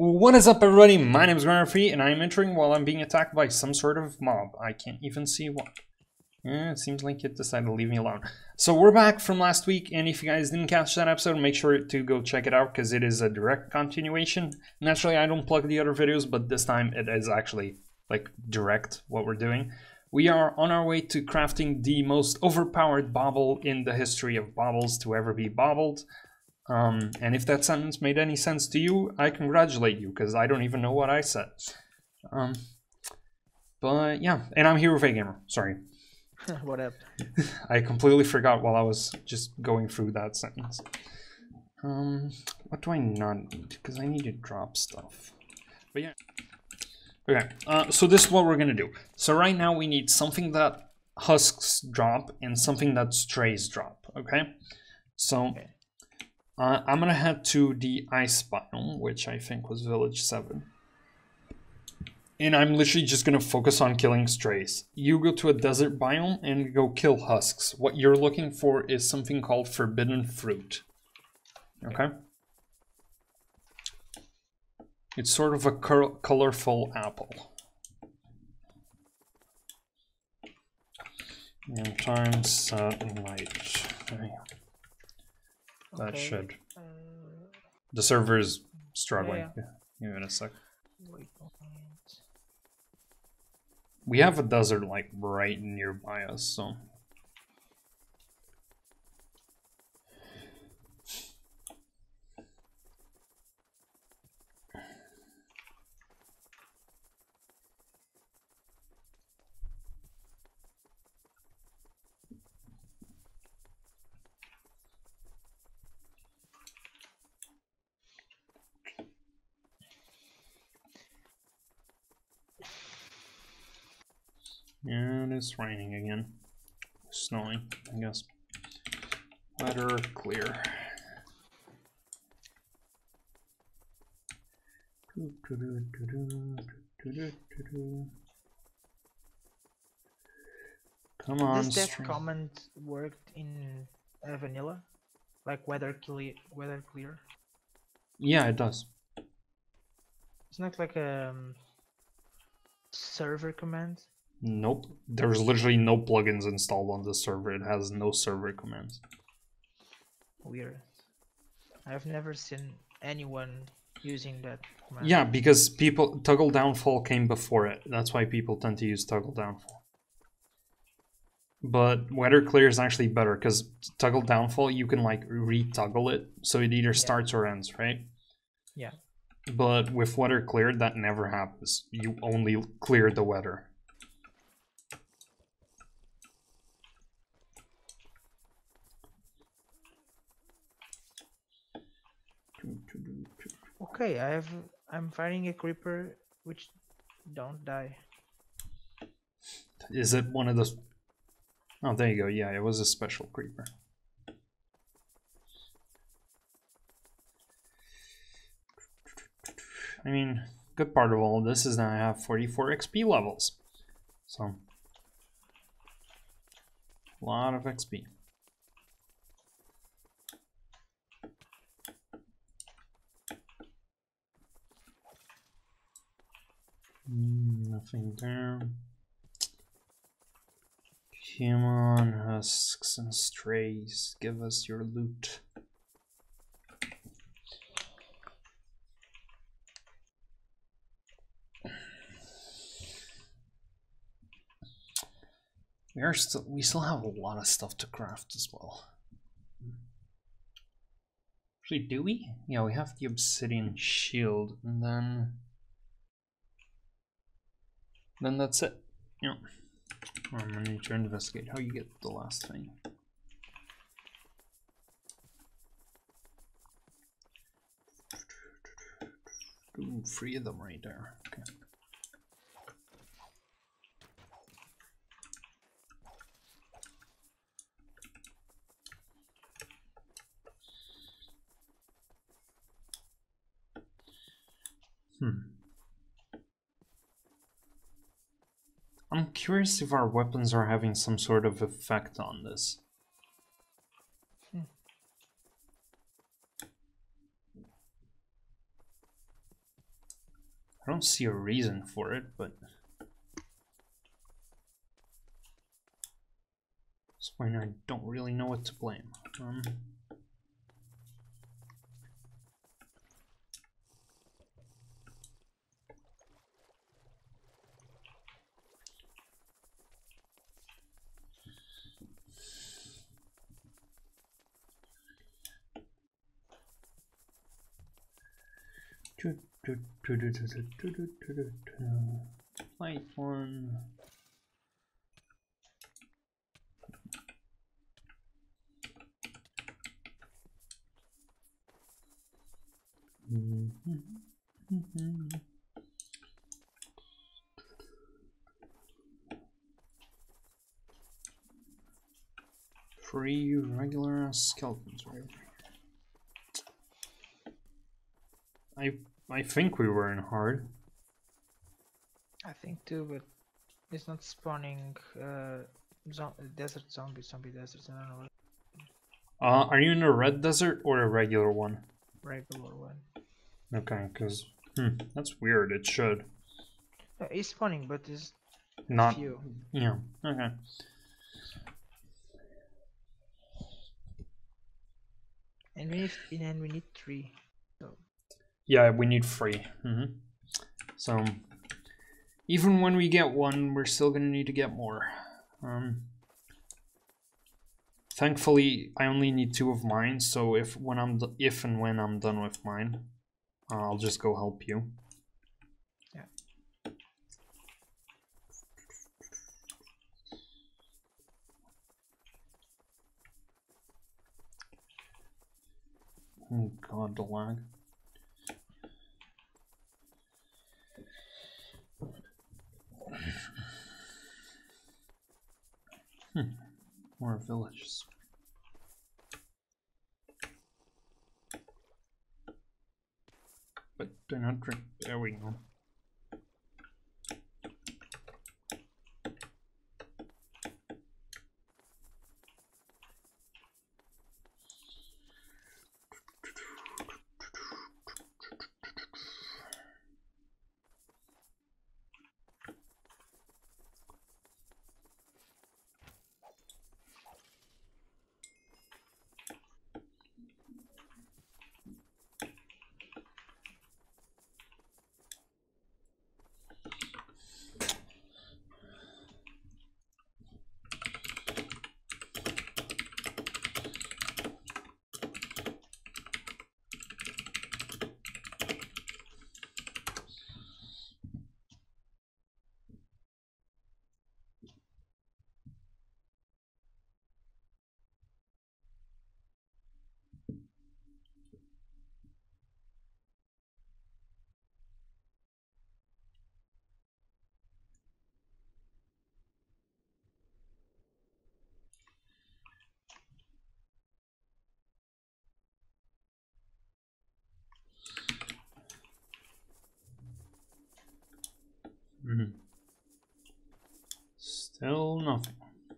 What is up, everybody? My name is Free, and I'm entering while I'm being attacked by some sort of mob. I can't even see what. It seems like it decided to leave me alone. So we're back from last week, and if you guys didn't catch that episode, make sure to go check it out, because it is a direct continuation. Naturally, I don't plug the other videos, but this time it is actually, like, direct what we're doing. We are on our way to crafting the most overpowered bauble in the history of baubles to ever be baubled. And if that sentence made any sense to you, I congratulate you, because I don't even know what I said. But yeah, and I'm here with A-Gamer, sorry. What up? I completely forgot while I was just going through that sentence. What do I not need? Because I need to drop stuff. But yeah. Okay, so this is what we're gonna do. So right now we need something that husks drop and something that strays drop, okay? So... Okay. I'm gonna head to the ice biome, which I think was village 7. And I'm literally just gonna focus on killing strays. You go to a desert biome and go kill husks. What you're looking for is something called forbidden fruit. Okay? It's sort of a colorful apple. And time sunlight. There you go. That should. The server is struggling. Yeah. Give it a sec. We have a desert like right nearby us, so. And it's raining again. Snowing, I guess. Weather clear. Come on. Does that comment worked in vanilla? Like weather clear? Yeah, it does. It's not like a server command? Nope. There's literally no plugins installed on the server. It has no server commands. Weird. I've never seen anyone using that command. Yeah, because toggle downfall came before it. That's why people tend to use toggle downfall. But weather clear is actually better, because toggle downfall, you can like re-toggle it, so it either starts or ends, right? Yeah. But with weather clear, that never happens. You only clear the weather. Okay, I'm fighting a creeper which don't die. Is it one of those? Oh, there you go. Yeah, it was a special creeper. I mean, good part of all of this is that I have 44 XP levels. So, a lot of XP. Nothing there. Come on, husks and strays, give us your loot. We still have a lot of stuff to craft as well. Actually, do we? Yeah, we have the obsidian shield, and then that's it. Yeah. I'm gonna need to investigate how you get the last thing. Ooh, 3 of them right there. Okay. I'm curious if our weapons are having some sort of effect on this. I don't see a reason for it, but at this point I don't really know what to blame. Light one. Free regular skeletons, right? I think we were in hard. I think too, but it's not spawning desert zombies, zombie deserts. I don't know. Are you in the red desert or a regular one? Regular one. Okay, because that's weird. It should. No, it's spawning, but it's Not. few. Yeah. Okay. And we need 3. So. Yeah, we need 3. So even when we get 1, we're still gonna need to get more. Thankfully, I only need 2 of mine. So if and when I'm done with mine, I'll just go help you. Yeah. Oh god, the lag. More villages. But they're not drink. There we go. Still nothing.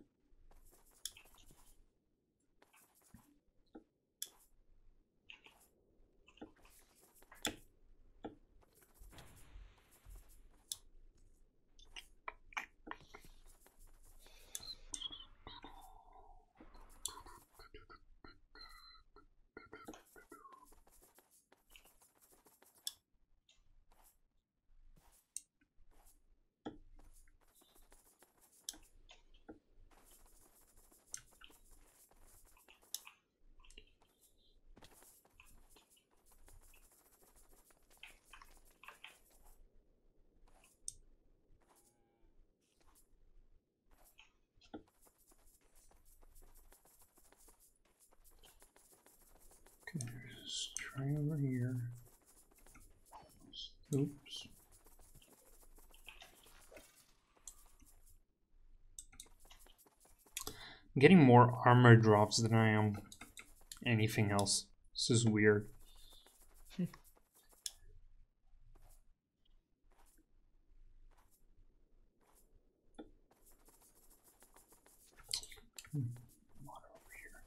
Okay, let's try over here. Oops. I'm getting more armor drops than I am anything else. This is weird. Water over here.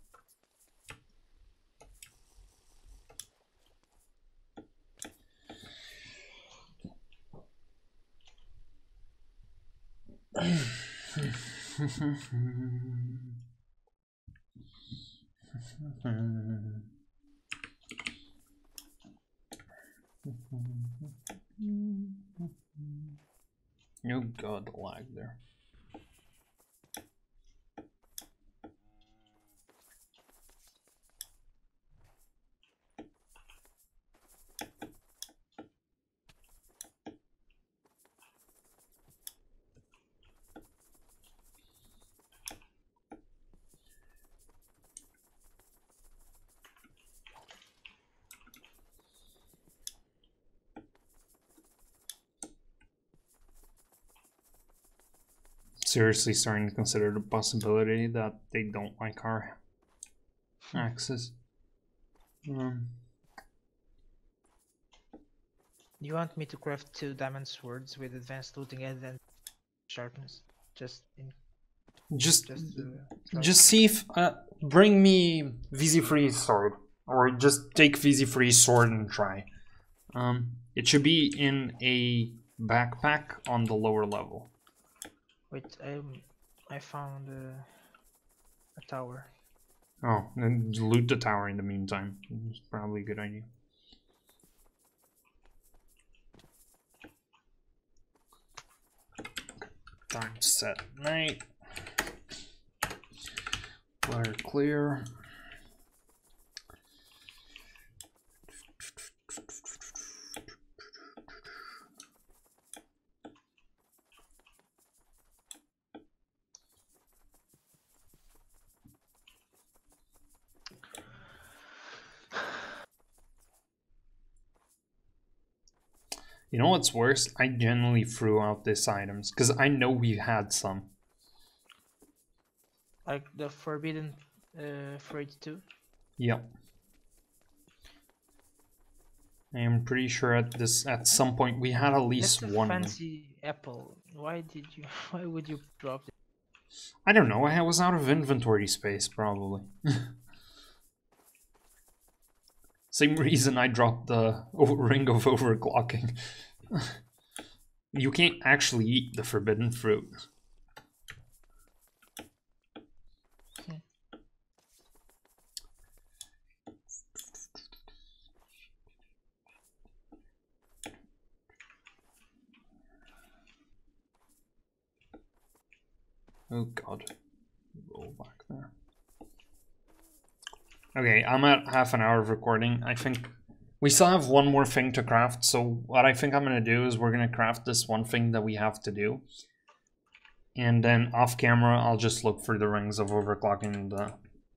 Oh god, the lag there. Seriously starting to consider the possibility that they don't like our axes. You want me to craft 2 diamond swords with advanced looting and then sharpness? Just see if bring me VZ free sword, or just take VZ free sword and try. It should be in a backpack on the lower level. Wait, I found a tower. Oh, then loot the tower in the meantime. It's probably a good idea. Time set night. Water clear. You know what's worse? I generally threw out these items because I know we had some. Like the forbidden fruit too? Yep. I am pretty sure at some point we had at least That's a one. fancy apple. Why would you drop it? I don't know, I was out of inventory space probably. Same reason I dropped the ring of overclocking. You can't actually eat the forbidden fruit. Oh god. Roll back there. Okay, I'm at half an hour of recording. I think we still have one more thing to craft, so what I think I'm going to do is we're going to craft this one thing that we have to do. And then off camera, I'll just look for the rings of overclocking the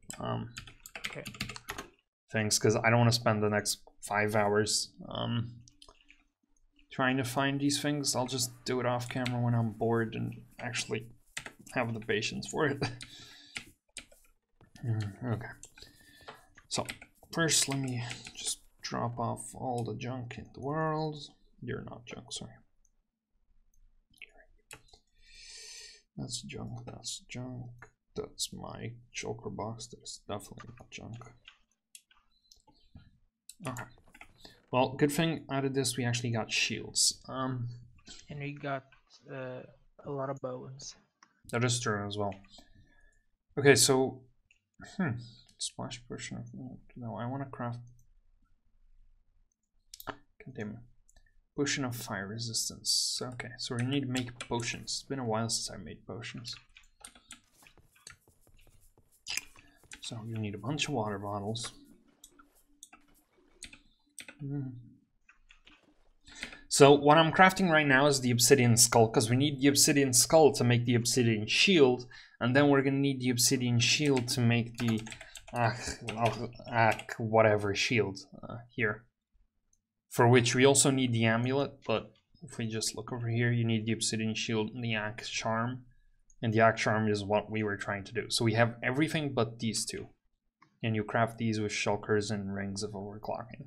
things, because I don't want to spend the next 5 hours trying to find these things. I'll just do it off camera when I'm bored and actually have the patience for it. Okay. So, first let me just drop off all the junk in the world. You're not junk, sorry. That's junk, that's junk. That's my shulker box, that's definitely not junk. Okay. Well, good thing out of this we actually got shields. And we got a lot of bones. That is true as well. Okay, so splash potion of no, I want to craft. Continue. Potion of fire resistance. Okay, so we need to make potions. It's been a while since I made potions. So you need a bunch of water bottles. So what I'm crafting right now is the obsidian skull, because we need the obsidian skull to make the obsidian shield, and then we're gonna need the obsidian shield to make the whatever shield here. For which we also need the amulet, but if we just look over here, you need the obsidian shield and the axe charm. And the axe charm is what we were trying to do. So we have everything but these two. And you craft these with shulkers and rings of overclocking.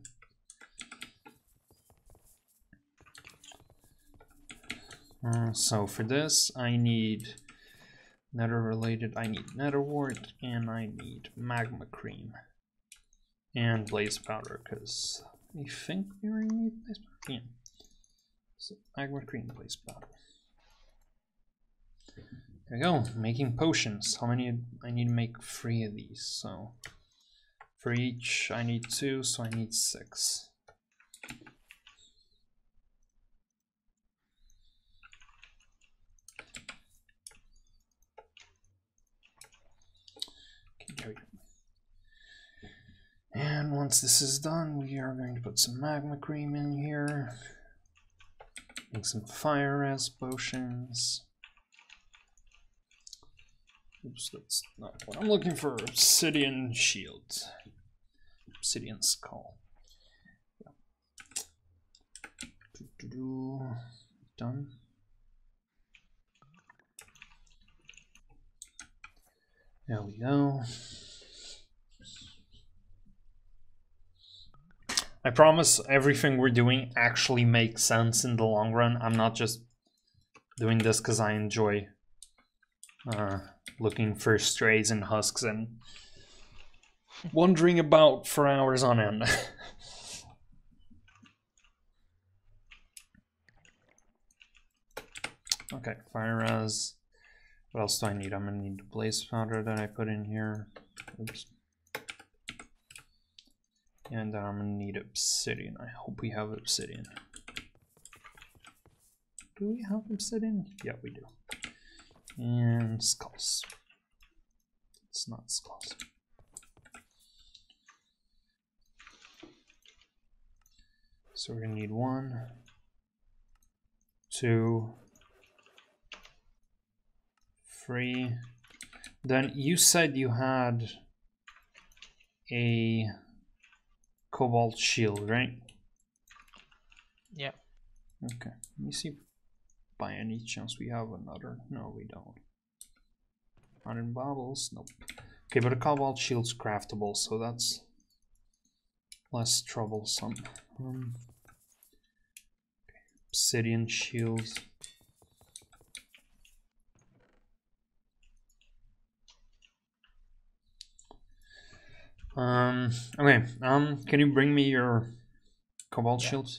So for this, I need nether related, I need nether wart, and I need magma cream. And blaze powder, because I think we already need blaze powder. Yeah. So magma cream, blaze powder. There we go, making potions. How many? I need to make 3 of these, so for each I need 2, so I need 6. Okay, there we go. And once this is done, we are going to put some magma cream in here. Make some fire res potions. Oops, that's not what I'm looking for. Obsidian shield. Obsidian skull. Yeah. Done. There we go. I promise everything we're doing actually makes sense in the long run. I'm not just doing this because I enjoy looking for strays and husks and wandering about for hours on end. Okay, fire res. What else do I need? I'm gonna need the blaze powder that I put in here. Oops. And I'm gonna need obsidian. I hope we have obsidian. Do we have obsidian? Yeah, we do. And skulls. It's not skulls. So we're gonna need 1, 2, 3. Then you said you had a cobalt shield, right? Yeah. Okay. Let me see if by any chance we have another. No, we don't. Iron baubles? Nope. Okay, but a cobalt shield's craftable, so that's less troublesome. Okay. Obsidian shields. Okay, can you bring me your cobalt shields?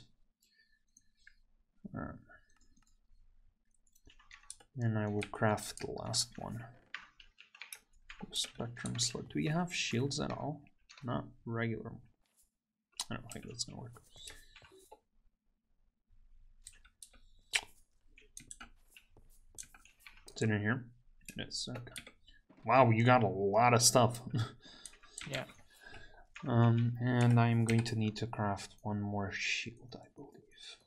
And I will craft the last one. Spectrum slot. Do you have shields at all? Not regular. I don't think that's gonna work. Is it in here? It is. Okay. Wow, you got a lot of stuff. Yeah. And I'm going to need to craft 1 more shield, I believe.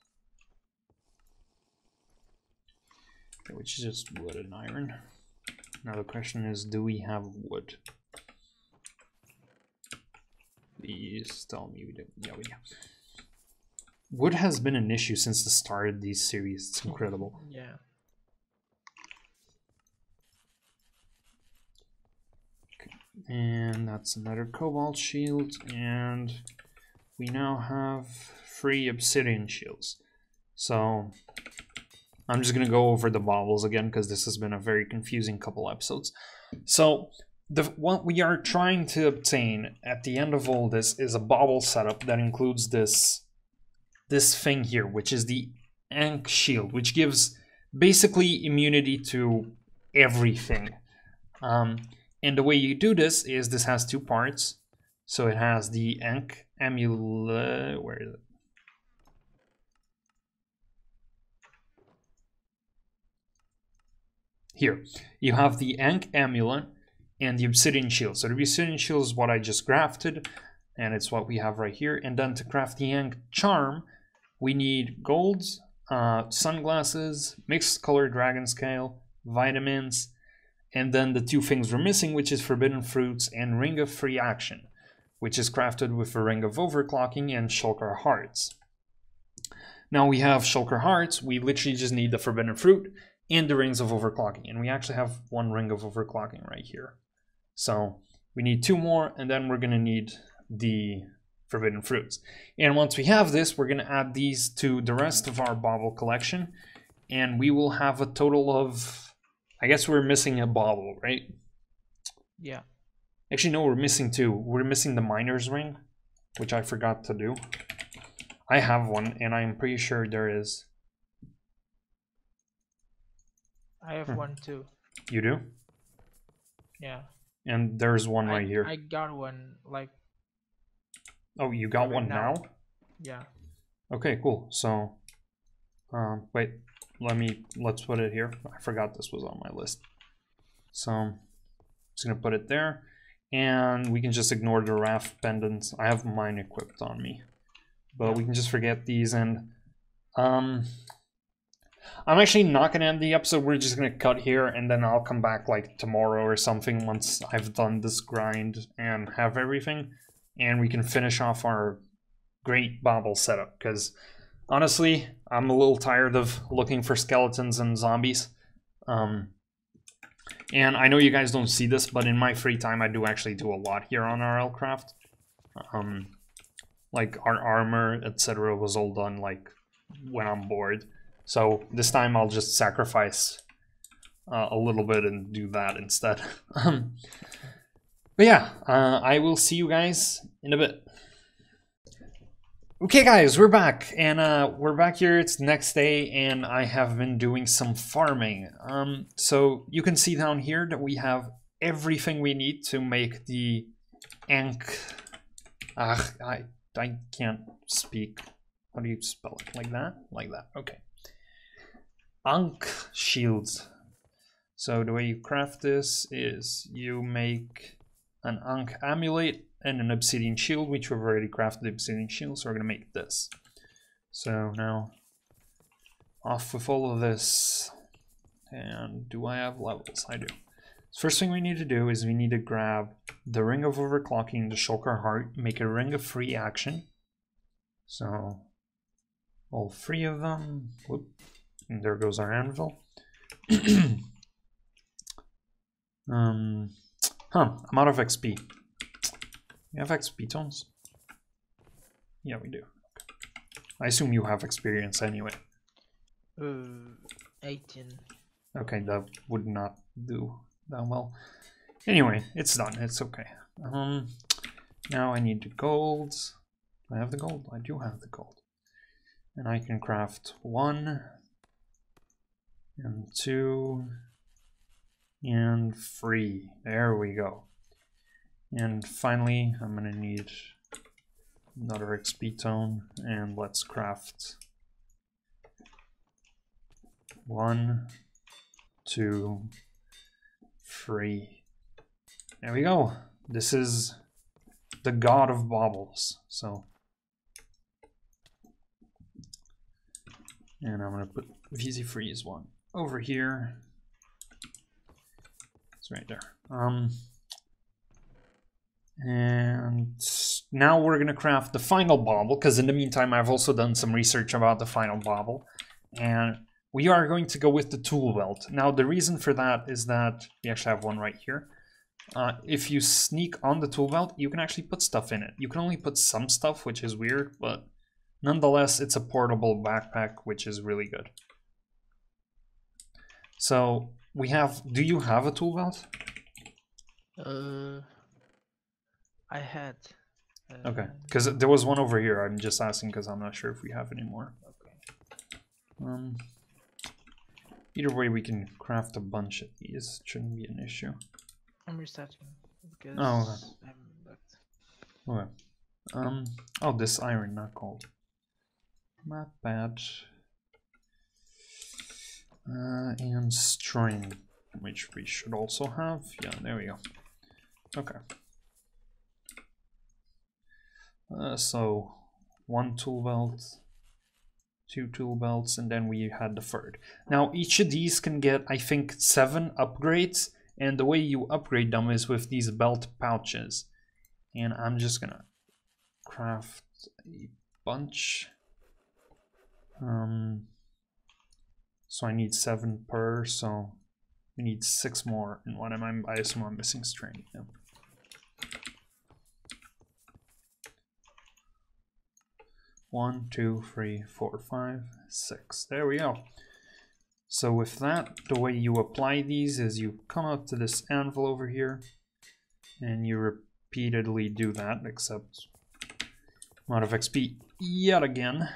Okay, which is just wood and iron. Now the question is, do we have wood? Please tell me we do. Yeah, we do. Wood has been an issue since the start of these series. It's incredible. Yeah. And that's another cobalt shield, and we now have 3 obsidian shields. So I'm just gonna go over the baubles again because this has been a very confusing couple episodes. So what we are trying to obtain at the end of all this is a bauble setup that includes this thing here, which is the Ankh shield, which gives basically immunity to everything. And the way you do this is this has 2 parts. So it has the Ankh amulet. Where is it? Here. You have the Ankh amulet and the obsidian shield. So the obsidian shield is what I just crafted, and it's what we have right here. And then to craft the Ankh charm, we need gold, sunglasses, mixed color dragon scale, vitamins, and then the 2 things we're missing, which is forbidden fruits and ring of free action, which is crafted with a ring of overclocking and shulker hearts. Now we have shulker hearts, we literally just need the forbidden fruit and the rings of overclocking, and we actually have 1 ring of overclocking right here. So we need 2 more, and then we're gonna need the forbidden fruits. And once we have this, we're gonna add these to the rest of our bauble collection, and we will have a total of, I guess we're missing a bauble, right? Yeah. Actually, no, we're missing 2. We're missing the miner's ring, which I forgot to do. I have 1, and I'm pretty sure there is. I have 1 too. You do? Yeah. And there's one right here. I got one, like... Oh, you got one now? Yeah. Okay, cool. So, wait, let's put it here. I forgot this was on my list. So, I'm just gonna put it there. And we can just ignore the raft pendants. I have mine equipped on me. But we can just forget these, and I'm actually not gonna end the episode. We're just gonna cut here, and then I'll come back like tomorrow or something once I've done this grind and have everything, and we can finish off our great bauble setup. Because honestly, I'm a little tired of looking for skeletons and zombies. And I know you guys don't see this, but in my free time, I do actually do a lot here on RLCraft. Like our armor, etc. was all done like when I'm bored. So this time I'll just sacrifice a little bit and do that instead. But yeah, I will see you guys in a bit. Okay guys, we're back, and we're back here. It's the next day, and I have been doing some farming. So you can see down here that we have everything we need to make the Ankh. I can't speak. How do you spell it? Like that? Like that. Okay. Ankh shields. So the way you craft this is you make an Ankh amulet and an obsidian shield, which we've already crafted the obsidian shield, so we're gonna make this. So now off with all of this. And do I have levels? I do. First thing we need to do is we need to grab the ring of overclocking, the shulker heart, make a ring of free action. So all three of them. Whoop. And there goes our anvil. I'm out of XP. You have XP tones? Yeah, we do. Okay. I assume you have experience anyway. 18. Okay, that would not do that well. Anyway, it's done. It's okay. Now I need the gold. Do I have the gold? I do have the gold. And I can craft 1 and 2 and 3. There we go. And finally, I'm gonna need another XP tone, and let's craft 1, 2, 3. There we go. This is the God of Baubles. So, and I'm gonna put VZ Freeze 1 over here. It's right there. And now we're gonna craft the final bauble, because in the meantime I've also done some research about the final bauble, and we are going to go with the tool belt. Now the reason for that is that we actually have one right here. If you sneak on the tool belt, you can actually put stuff in it. You can only put some stuff, which is weird, but nonetheless it's a portable backpack, which is really good. So we have, do you have a tool belt? I had. Okay, because there was one over here. I'm just asking because I'm not sure if we have any more. Okay. Either way, we can craft a bunch of these. It shouldn't be an issue. I'm restarting because okay. I'm back. Okay. Oh, this iron, not gold. Not bad. And string, which we should also have. Yeah, there we go. Okay. So 1 tool belt, 2 tool belts, and then we had the third. Now each of these can get, I think, 7 upgrades, and the way you upgrade them is with these belt pouches. And I'm just gonna craft a bunch. So I need 7 per, so we need 6 more. And what I assume I'm missing string. Yeah. One, 2, 3, 4, 5, 6. There we go. So with that, the way you apply these is you come up to this anvil over here, and you repeatedly do that, except I'm out of XP yet again.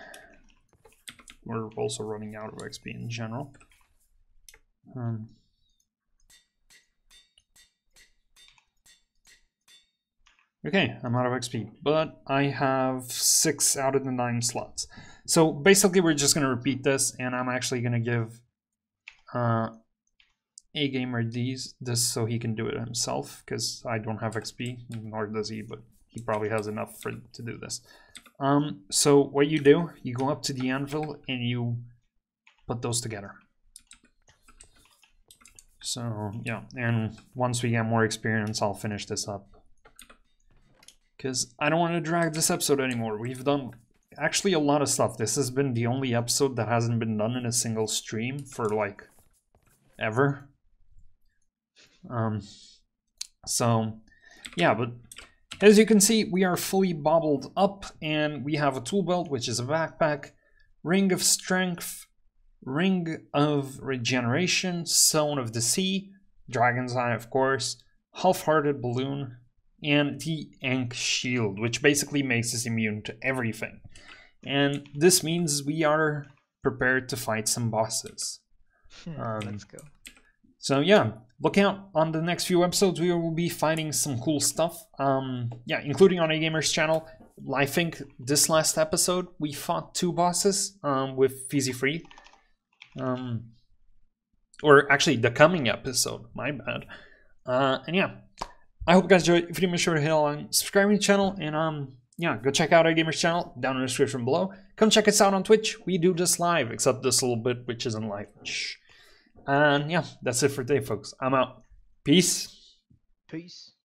We're also running out of XP in general. Okay, I'm out of XP, but I have 6 out of the 9 slots. So basically we're just going to repeat this, and I'm actually going to give A Gamer this so he can do it himself, because I don't have XP, nor does he, but he probably has enough to do this. So what you do, you go up to the anvil and you put those together. So yeah, and once we get more experience, I'll finish this up. Because I don't want to drag this episode anymore. We've done actually a lot of stuff. This has been the only episode that hasn't been done in a single stream for like ever. So yeah, but as you can see, we are fully baubled up, and we have a tool belt, which is a backpack, ring of strength, ring of regeneration, stone of the sea, dragon's eye of course, half-hearted balloon, and the Ankh shield, which basically makes us immune to everything. And this means we are prepared to fight some bosses. Let's go. So yeah, look out on the next few episodes. We will be fighting some cool stuff. Yeah, including on A Gamer's channel. I think this last episode we fought 2 bosses with Fizzy Free. Or actually the coming episode, my bad. And yeah, I hope you guys enjoyed. If you did, make sure to hit on subscribe to the channel, and yeah, go check out A Gamer's channel down in the description below. Come check us out on Twitch. We do this live, except this little bit which isn't live. Shh. And yeah, that's it for today, folks. I'm out. Peace. Peace.